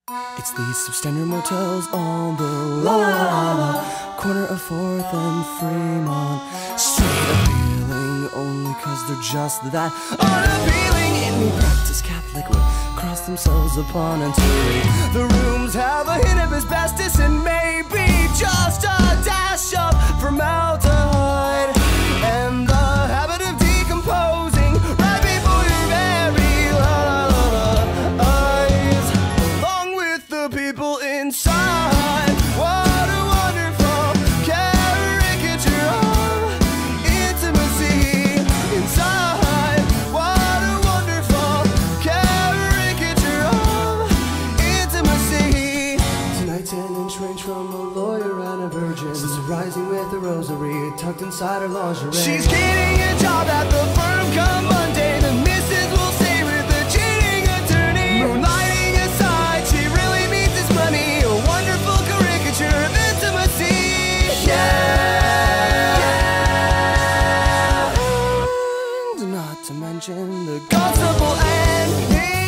It's these substandard motels on the la corner of 4th and Fremont. Straight appealing only cause they're just that unappealing. Any practice Catholic would cross themselves upon entering. The rooms have a hint of asbestos and maybe just a dash of formaldehyde, and the habit of decomposing right before your very eyes, along with the people inside. What a wonderful caricature of intimacy inside. What a wonderful caricature of intimacy. Tonight's an inch range from a lawyer and a virgin, rising with a rosary tucked inside her lingerie. She's getting a job at the firm come Monday. The missus will stay with the cheating attorney. Moonlighting aside, she really needs this money. A wonderful caricature of intimacy. Yeah. And not to mention the constable and me.